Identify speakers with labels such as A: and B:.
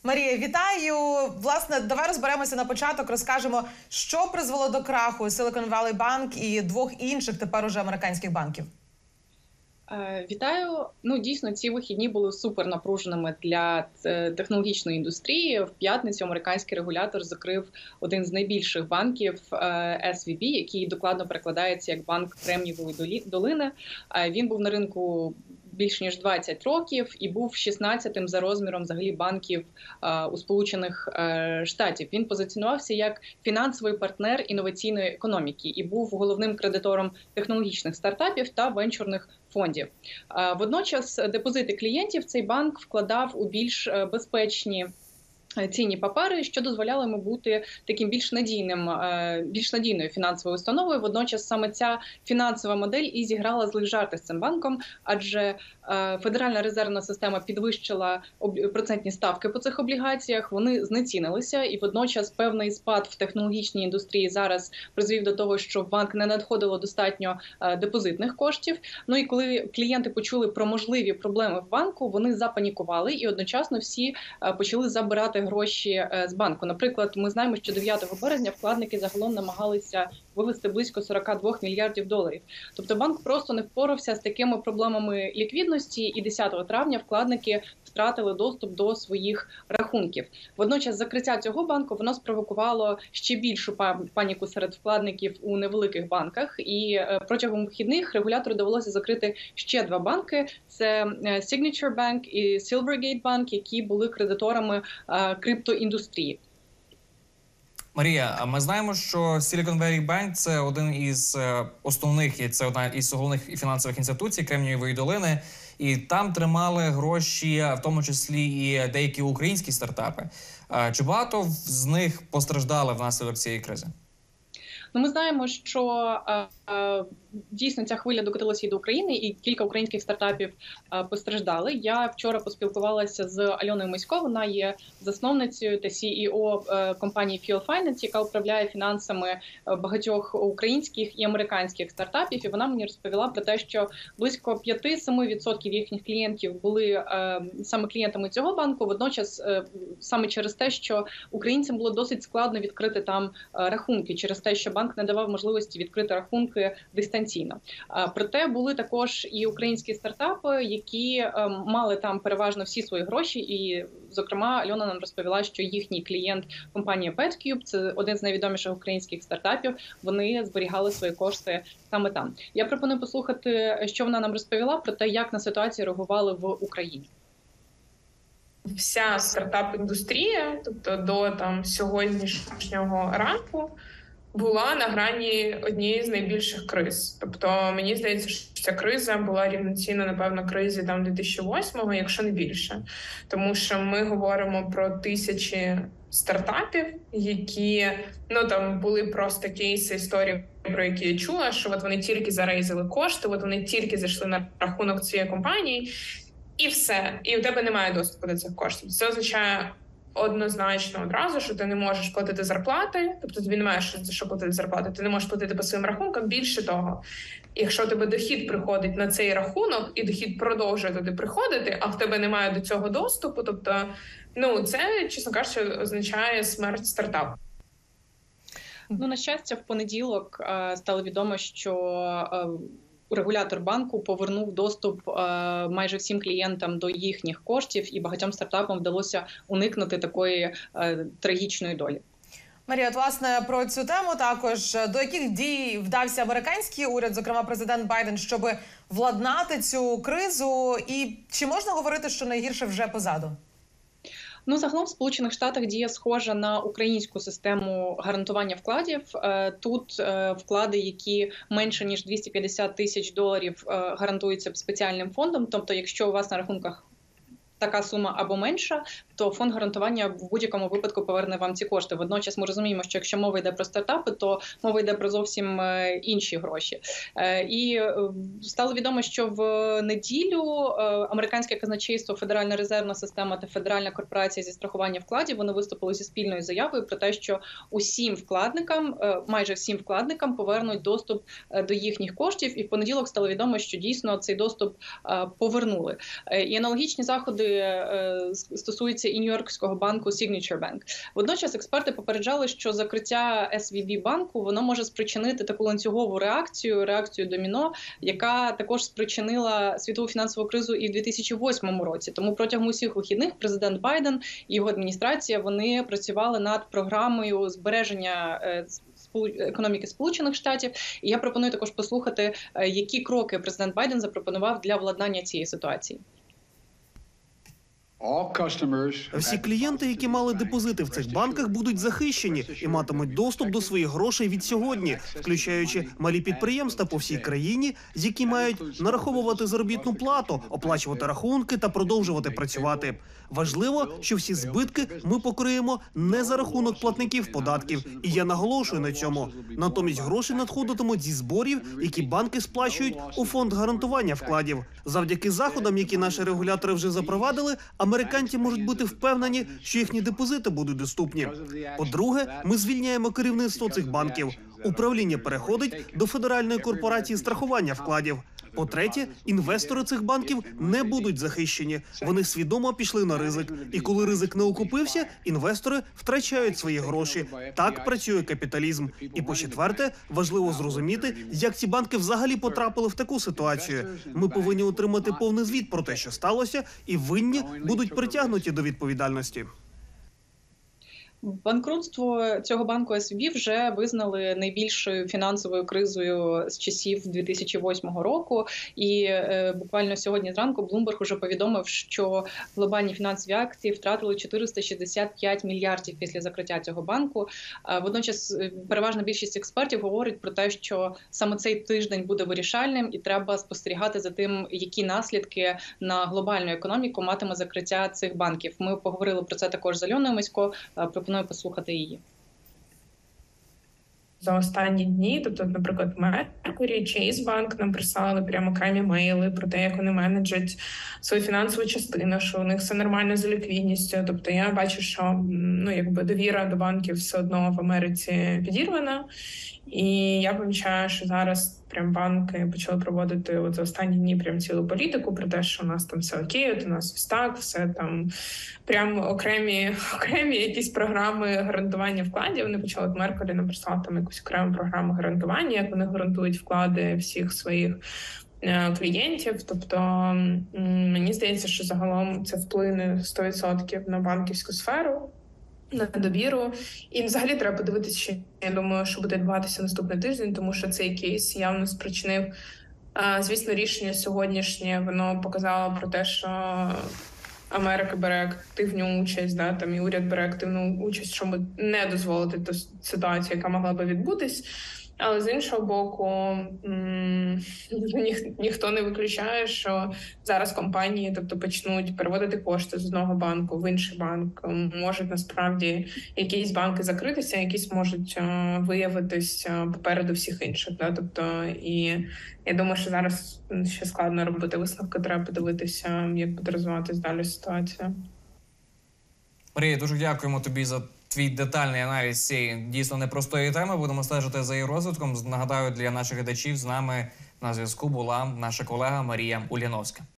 A: Марія, вітаю! Власне, давай розберемося на початок, розкажемо, що призвело до краху Silicon Valley Bank і двох інших тепер уже американських банків.
B: Вітаю. Дійсно, ці вихідні були супер напруженими для технологічної індустрії. В п'ятницю американський регулятор закрив один з найбільших банків SVB, який докладно перекладається як банк Кремнієвої долини. Він був на ринку більш ніж 20 років і був 16-тим за розміром взагалі банків у Сполучених Штатів. Він позиціонувався як фінансовий партнер інноваційної економіки і був головним кредитором технологічних стартапів та венчурних фондів. Водночас депозити клієнтів цей банк вкладав у більш безпечні цінні папери, що дозволяло йому бути таким більш надійною фінансовою установою. Водночас саме ця фінансова модель і зіграла злий жарти з цим банком, адже Федеральна резервна система підвищила процентні ставки по цих облігаціях, вони знецінилися, і водночас певний спад в технологічній індустрії зараз призвів до того, що в банк не надходило достатньо депозитних коштів. І коли клієнти почули про можливі проблеми в банку, вони запанікували і одночасно всі почали забирати гроші з банку. Наприклад, ми знаємо, що 9 березня вкладники загалом намагалися вивести близько 42 мільярдів доларів. Тобто банк просто не впорався з такими проблемами ліквідності, і 10 травня вкладники втратили доступ до своїх рахунків. Водночас закриття цього банку воно спровокувало ще більшу паніку серед вкладників у невеликих банках, і протягом вихідних регулятору довелося закрити ще два банки. Це Signature Bank і Silvergate Bank, які були кредиторами криптоіндустрії.
C: Марія, ми знаємо, що Silicon Valley Bank – це один із основних, і це одна із головних фінансових інституцій Кремнієвої долини, і там тримали гроші, в тому числі і деякі українські стартапи. Чи багато з них постраждали внаслідок цієї кризи?
B: Ми знаємо, що дійсно ця хвиля докотилася і до України, і кілька українських стартапів постраждали. Я вчора поспілкувалася з Альоною Мисько, вона є засновницею та CEO компанії Fuel Finance, яка управляє фінансами багатьох українських і американських стартапів. І вона мені розповіла про те, що близько 5-7% їхніх клієнтів були саме клієнтами цього банку. Водночас саме через те, що українцям було досить складно відкрити там рахунки, через те, що банк не давав можливості відкрити рахунки дистанційно. Проте були також і українські стартапи, які мали там переважно всі свої гроші. І, зокрема, Альона нам розповіла, що їхній клієнт компанія PetCube, це один з найвідоміших українських стартапів, вони зберігали свої кошти саме там. Я пропоную послухати, що вона нам розповіла про те, як на ситуацію реагували в Україні.
D: Вся стартап-індустрія, тобто до сьогоднішнього ранку, була на грані однієї з найбільших криз. Тобто, мені здається, що ця криза була рівноцінна, напевно, кризі 2008-го, якщо не більше. Тому що ми говоримо про тисячі стартапів, які, були просто кейси, історії, про які я чула, що от вони тільки зарейзили кошти, от вони тільки зайшли на рахунок цієї компанії, і все. І у тебе немає доступу до цих коштів. Це означає однозначно одразу, що ти не можеш платити зарплати, тобто тобі немає за що платити зарплати, ти не можеш платити по своїм рахункам. Більше того, якщо у тебе дохід приходить на цей рахунок, і дохід продовжує туди приходити, а в тебе немає до цього доступу, тобто, це, чесно кажучи, означає смерть стартапу.
B: На щастя, в понеділок стало відомо, що регулятор банку повернув доступ майже всім клієнтам до їхніх коштів, і багатьом стартапам вдалося уникнути такої трагічної долі.
A: Марія, власне, про цю тему також. До яких дій вдався американський уряд, зокрема президент Байден, щоб владнати цю кризу? І чи можна говорити, що найгірше вже позаду?
B: Загалом в Сполучених Штатах діє схожа на українську систему гарантування вкладів. Тут вклади, які менше ніж 250 тисяч доларів, гарантуються спеціальним фондом. Тобто, якщо у вас на рахунках така сума або менша, то фонд гарантування в будь-якому випадку поверне вам ці кошти. Водночас ми розуміємо, що якщо мова йде про стартапи, то мова йде про зовсім інші гроші. І стало відомо, що в неділю американське казначейство, Федеральна резервна система та Федеральна корпорація зі страхування вкладів, вони виступили зі спільною заявою про те, що майже всім вкладникам повернуть доступ до їхніх коштів. І в понеділок стало відомо, що дійсно цей доступ повернули. І аналогічні заходи стосується і нью-йоркського банку Signature Bank. Водночас експерти попереджали, що закриття SVB банку воно може спричинити таку ланцюгову реакцію доміно, яка також спричинила світову фінансову кризу і в 2008 році. Тому протягом усіх вихідних президент Байден і його адміністрація вони працювали над програмою збереження економіки Сполучених Штатів. І я пропоную також послухати, які кроки президент Байден запропонував для владнання цієї ситуації.
E: Всі клієнти, які мали депозити в цих банках, будуть захищені і матимуть доступ до своїх грошей від сьогодні, включаючи малі підприємства по всій країні, які мають нараховувати заробітну плату, оплачувати рахунки та продовжувати працювати. Важливо, що всі збитки ми покриємо не за рахунок платників податків, і я наголошую на цьому. Натомість гроші надходитимуть зі зборів, які банки сплачують у фонд гарантування вкладів. Завдяки заходам, які наші регулятори вже запровадили, американці можуть бути впевнені, що їхні депозити будуть доступні. По-друге, ми звільняємо керівництво цих банків. Управління переходить до Федеральної корпорації страхування вкладів. По-третє, інвестори цих банків не будуть захищені. Вони свідомо пішли на ризик. І коли ризик не окупився, інвестори втрачають свої гроші. Так працює капіталізм. І по-четверте, важливо зрозуміти, як ці банки взагалі потрапили в таку ситуацію. Ми повинні отримати повний звіт про те, що сталося, і винні будуть притягнуті до відповідальності.
B: Банкрутство цього банку SVB вже визнали найбільшою фінансовою кризою з часів 2008 року. І буквально сьогодні зранку Bloomberg уже повідомив, що глобальні фінансові акції втратили 465 мільярдів після закриття цього банку. Водночас переважна більшість експертів говорить про те, що саме цей тиждень буде вирішальним і треба спостерігати за тим, які наслідки на глобальну економіку матиме закриття цих банків. Ми поговорили про це також з Альоною Мисько. Пропоную послухати її.
D: За останні дні, тобто, наприклад, Mercury, Chase Bank нам прислали прямо окремі мейли про те, як вони менеджать свою фінансову частину, що у них все нормально з ліквідністю. Тобто я бачу, що довіра до банків все одно в Америці підірвана. І я помічаю, що зараз прям банки почали проводити за останні дні прям цілу політику про те, що у нас там все окей, от у нас ось так, все там прям окремі якісь програми гарантування вкладів. Вони почали от Меркелі написати там якусь окрему програму гарантування, як вони гарантують вклади всіх своїх клієнтів. Тобто мені здається, що загалом це вплине 100% на банківську сферу, на довіру. І взагалі треба подивитися, що я думаю, що буде відбуватися наступний тиждень, тому що цей кейс явно спричинив. Звісно, рішення сьогоднішнє, воно показало про те, що Америка бере активну участь, і уряд бере активну участь, щоб не дозволити ту ситуацію, яка могла би відбутись. Але з іншого боку, ніхто не виключає, що зараз компанії, почнуть переводити кошти з одного банку в інший банк. Можуть насправді якісь банки закритися, якісь можуть виявитись попереду всіх інших. І я думаю, що зараз ще складно робити висновки, треба подивитися, як буде розвиватись далі ситуація.
C: Марія, дуже дякуємо тобі за твій детальний аналіз цієї дійсно непростої теми. Будемо стежити за її розвитком. Нагадаю, для наших глядачів з нами на зв'язку була наша колега Марія Ульяновська.